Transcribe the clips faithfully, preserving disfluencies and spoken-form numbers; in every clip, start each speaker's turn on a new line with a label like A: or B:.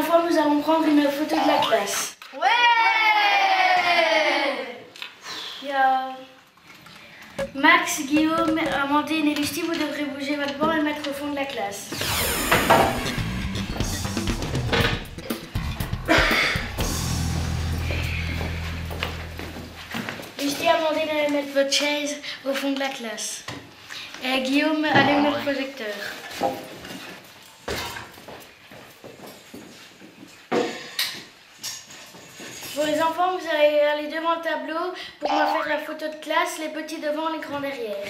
A: enfants, nous allons prendre une photo de la classe.
B: Ouais!
A: Il y a Max, Guillaume, Amandine et Lucie, vous devrez bouger votre banc et le mettre au fond de la classe. Lucie, Amandine, allez mettre votre chaise au fond de la classe. Et Guillaume, allez mettre le projecteur. Pour les enfants, vous allez aller devant le tableau pour me faire la photo de classe, les petits devant, les grands derrière.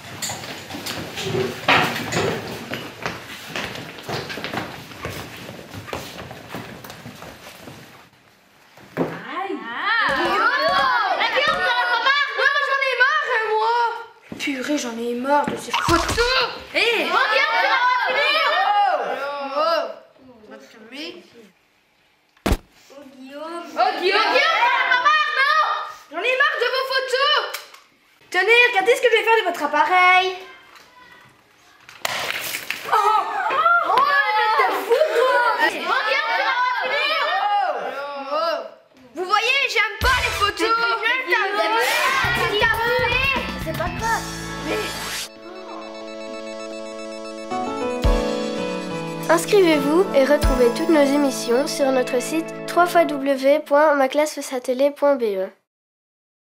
B: Aïe! Ah! Guillaume! La Guillaume, t'en as pas marre? Ouais, moi j'en ai marre, hein, moi! Purée, j'en ai marre de ces photos! Hé! Hey. Oh, Guillaume, tu vas finir! Oh! Oh! On va te calmer. Oh, Guillaume! Oh, Guillaume! Guillaume, t'en as pas marre, non? J'en ai marre de vos photos! Tenez, regardez ce que je vais faire de votre appareil! Oh! Oh! Oh, mais t'es fou, toi! Oh, Guillaume, tu vas finir! Oh! Oh! Vous voyez, j'aime pas les photos! C'est pas grave!
C: Inscrivez-vous et retrouvez toutes nos émissions sur notre site w w w point ma classe face à télé point b e.